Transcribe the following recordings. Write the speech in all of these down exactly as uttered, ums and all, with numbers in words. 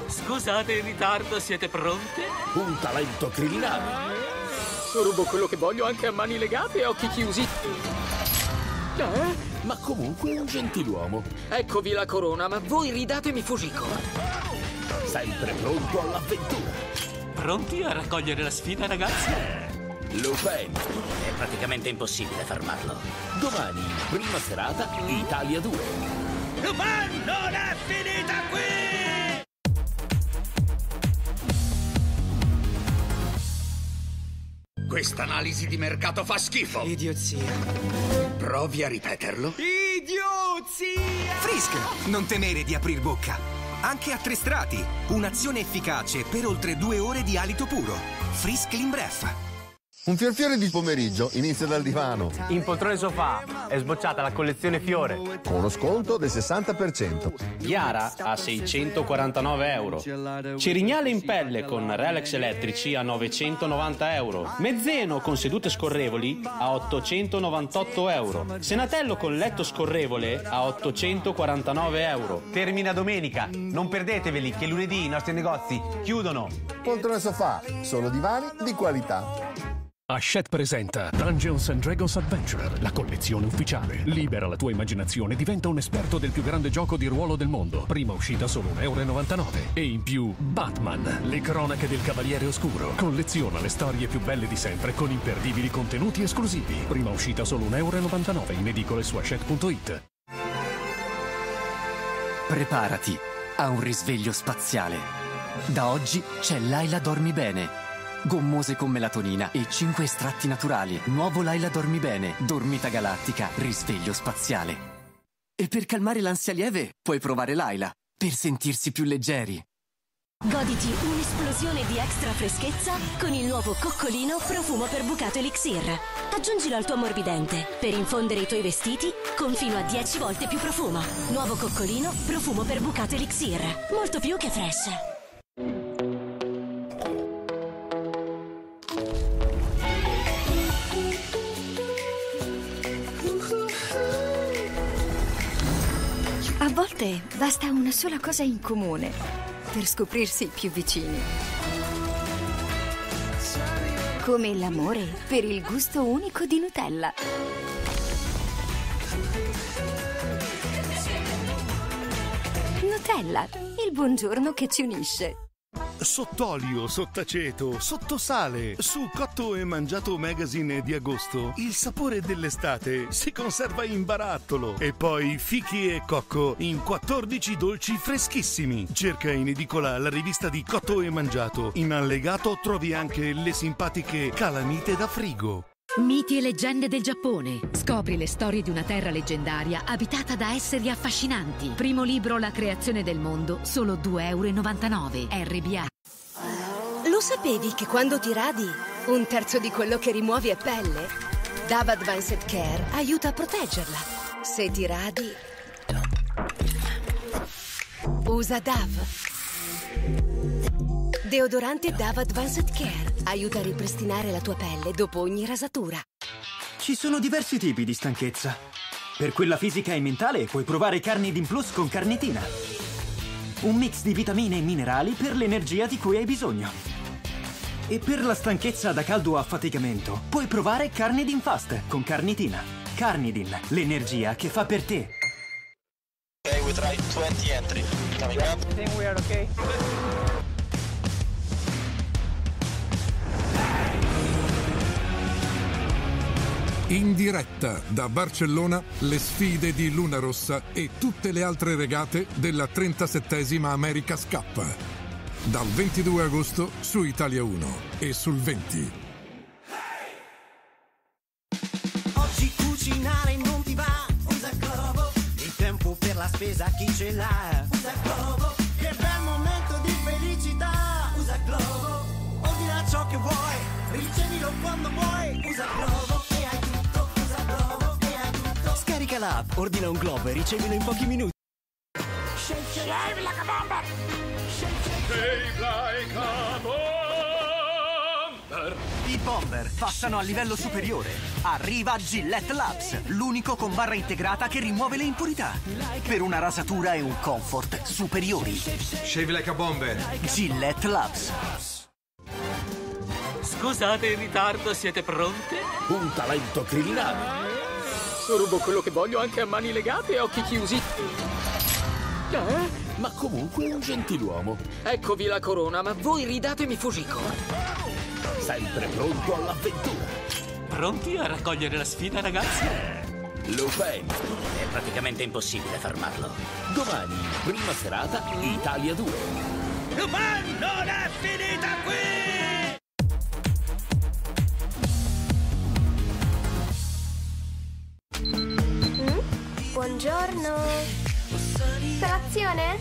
Scusate il ritardo, siete pronte? Un talento criminale. Rubo quello che voglio anche a mani legate e occhi chiusi. Eh? Ma comunque un gentiluomo. Eccovi la corona, ma voi ridatemi Fujiko. Sempre pronto all'avventura. Pronti a raccogliere la sfida, ragazzi? Lupin. È praticamente impossibile fermarlo. Domani, prima serata, Italia due. Lupin non è finita qui! Questa analisi di mercato fa schifo. Idiozia. Provi a ripeterlo. Idiozia! Frisk, non temere di aprir bocca. Anche a tre strati. Un'azione efficace per oltre due ore di alito puro. Frisk Limbref. Un fior fiore di pomeriggio inizia dal divano. In poltrone sofà è sbocciata la collezione Fiore. Con uno sconto del sessanta per cento. Chiara a seicentoquarantanove euro. Cirignale in pelle con relax elettrici a novecentonovanta euro. Mezzeno con sedute scorrevoli a ottocentonovantotto euro. Senatello con letto scorrevole a ottocentoquarantanove euro. Termina domenica. Non perdeteveli che lunedì i nostri negozi chiudono. Poltrone sofà, solo divani di qualità. Hachette presenta Dungeons and Dragons Adventurer, la collezione ufficiale. Libera la tua immaginazione, diventa un esperto del più grande gioco di ruolo del mondo. Prima uscita solo un euro e novantanove. E in più Batman, le cronache del Cavaliere Oscuro. Colleziona le storie più belle di sempre con imperdibili contenuti esclusivi. Prima uscita solo un euro e novantanove in edicole su hachette punto it. Preparati a un risveglio spaziale. Da oggi c'è Laila Dormi Bene. Gommose con melatonina e cinque estratti naturali. Nuovo Laila Dormi Bene. Dormita galattica, risveglio spaziale. E per calmare l'ansia lieve, puoi provare Laila. Per sentirsi più leggeri. Goditi un'esplosione di extra freschezza con il nuovo Coccolino profumo per bucato Elixir. Aggiungilo al tuo ammorbidente per infondere i tuoi vestiti con fino a dieci volte più profumo. Nuovo Coccolino profumo per bucato Elixir. Molto più che fresh. A volte basta una sola cosa in comune per scoprirsi più vicini. Come l'amore per il gusto unico di Nutella. Nutella, il buongiorno che ci unisce. Sott'olio, sott'aceto, sottosale. Su Cotto e Mangiato Magazine di agosto, il sapore dell'estate si conserva in barattolo. E poi fichi e cocco in quattordici dolci freschissimi. Cerca in edicola la rivista di Cotto e Mangiato. In allegato trovi anche le simpatiche calamite da frigo. Miti e leggende del Giappone. Scopri le storie di una terra leggendaria abitata da esseri affascinanti. Primo libro La creazione del mondo, solo due euro e novantanove. R B A. Lo sapevi che quando ti radi, un terzo di quello che rimuovi è pelle? Dove Advanced Care aiuta a proteggerla. Se ti radi, usa Dove. Deodorante Dove Advanced Care aiuta a ripristinare la tua pelle dopo ogni rasatura. Ci sono diversi tipi di stanchezza. Per quella fisica e mentale puoi provare Carnidin Plus con carnitina. Un mix di vitamine e minerali per l'energia di cui hai bisogno. E per la stanchezza da caldo o affaticamento puoi provare Carnidin Fast con carnitina. Carnidin, l'energia che fa per te. Okay, we try twenty entry. Coming up. I think we are okay. In diretta da Barcellona le sfide di Luna Rossa e tutte le altre regate della trentasettesima America's Cup. Dal ventidue agosto su Italia uno e sul venti. Oggi cucinare non ti va, usa Glovo. Il tempo per la spesa chi ce l'ha, usa Glovo. Che bel momento di felicità, usa Glovo. Ordina ciò che vuoi, ricevilo quando vuoi, usa Glovo. Scarica l'app, ordina un globo e ricevilo in pochi minuti. Shave like a bomber. Shave like a bomber. Bomber! I Bomber passano al livello superiore. Arriva Gillette Labs, l'unico con barra integrata che rimuove le impurità. Per una rasatura e un comfort superiori. Shave like a Bomber. Gillette Labs. Scusate il ritardo, siete pronte? Un talento criminale. Rubo quello che voglio anche a mani legate e occhi chiusi. Eh? Ma comunque un gentiluomo. Eccovi la corona, ma voi ridatemi Fujiko. Sempre pronto all'avventura. Pronti a raccogliere la sfida, ragazzi? Lupin. È praticamente impossibile fermarlo. Domani, prima serata, Italia due. Lupin non è finita qui! Mm? Buongiorno. Colazione?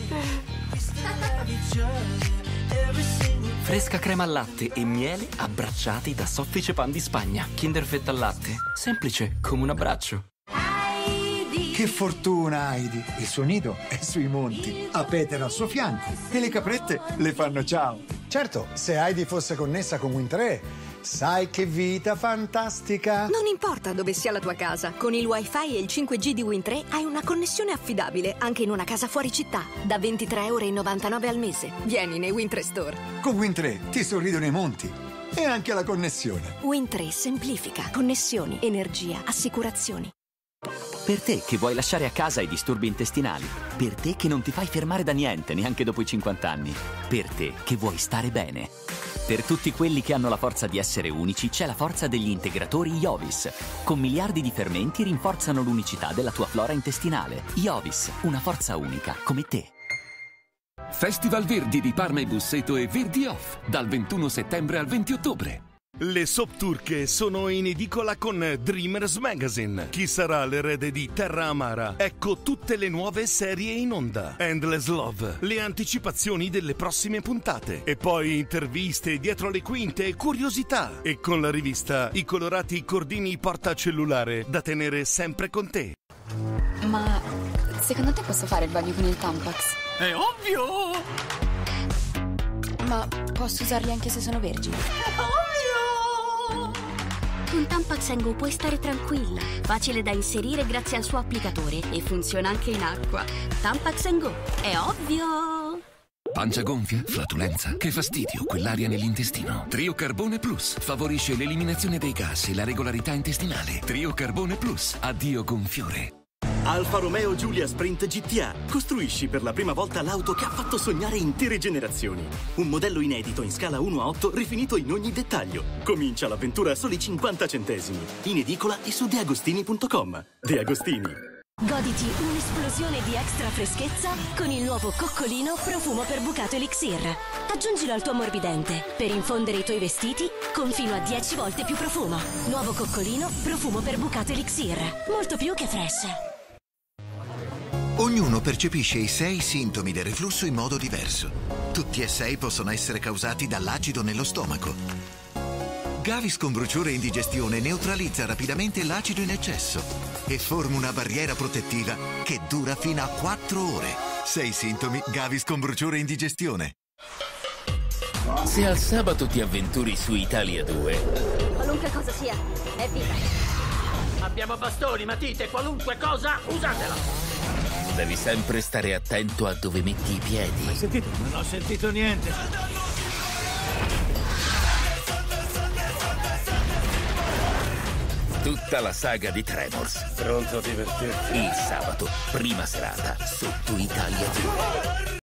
Fresca crema al latte e miele abbracciati da soffice pan di Spagna. Kinder Fetta al latte. Semplice come un abbraccio. Che fortuna, Heidi! Il suo nido è sui monti, ha Peter al suo fianco e le caprette le fanno ciao. Certo, se Heidi fosse connessa con Wind tre, sai che vita fantastica! Non importa dove sia la tua casa, con il wifi e il cinque G di Wind tre hai una connessione affidabile anche in una casa fuori città, da ventitré e novantanove euro al mese. Vieni nei Wind tre Store. Con Wind tre ti sorridono i monti e anche la connessione. Wind tre semplifica connessioni, energia, assicurazioni. Per te che vuoi lasciare a casa i disturbi intestinali. Per te che non ti fai fermare da niente, neanche dopo i cinquanta anni. Per te che vuoi stare bene. Per tutti quelli che hanno la forza di essere unici, c'è la forza degli integratori Iovis. Con miliardi di fermenti rinforzano l'unicità della tua flora intestinale. Iovis, una forza unica, come te. Festival Verdi di Parma e Busseto e Verdi Off, dal ventuno settembre al venti ottobre. Le soap turche sono in edicola con Dreamers Magazine. Chi sarà l'erede di Terra Amara? Ecco tutte le nuove serie in onda. Endless Love, le anticipazioni delle prossime puntate. E poi interviste dietro le quinte e curiosità. E con la rivista i colorati cordini portacellulare da tenere sempre con te. Ma secondo te posso fare il bagno con il Tampax? È ovvio! Ma posso usarli anche se sono vergini? Con Tampax and Go puoi stare tranquilla. Facile da inserire grazie al suo applicatore e funziona anche in acqua. Tampax and Go, è ovvio! Pancia gonfia? Flatulenza? Che fastidio, quell'aria nell'intestino. Trio Carbone Plus favorisce l'eliminazione dei gas e la regolarità intestinale. Trio Carbone Plus, addio gonfiore. Alfa Romeo Giulia Sprint G T A. Costruisci per la prima volta l'auto che ha fatto sognare intere generazioni. Un modello inedito in scala uno a otto rifinito in ogni dettaglio. Comincia l'avventura a soli cinquanta centesimi. In edicola e su deagostini punto com. De Agostini. Goditi un'esplosione di extra freschezza con il nuovo coccolino profumo per bucato Elixir. Aggiungilo al tuo ammorbidente per infondere i tuoi vestiti con fino a dieci volte più profumo. Nuovo coccolino profumo per bucato Elixir. Molto più che fresh. Ognuno percepisce i sei sintomi del reflusso in modo diverso. Tutti e sei possono essere causati dall'acido nello stomaco. Gaviscon bruciore e indigestione neutralizza rapidamente l'acido in eccesso e forma una barriera protettiva che dura fino a quattro ore. Sei sintomi Gaviscon bruciore e indigestione. Se al sabato ti avventuri su Italia due, Qualunque cosa sia, è vita. Abbiamo bastoni, matite, qualunque cosa, usatela! devi sempre stare attento a dove metti i piedi. Hai sentito? Non ho sentito niente. Tutta la saga di Tremors. Pronto a divertirti? Il sabato, prima serata, sotto Italia due.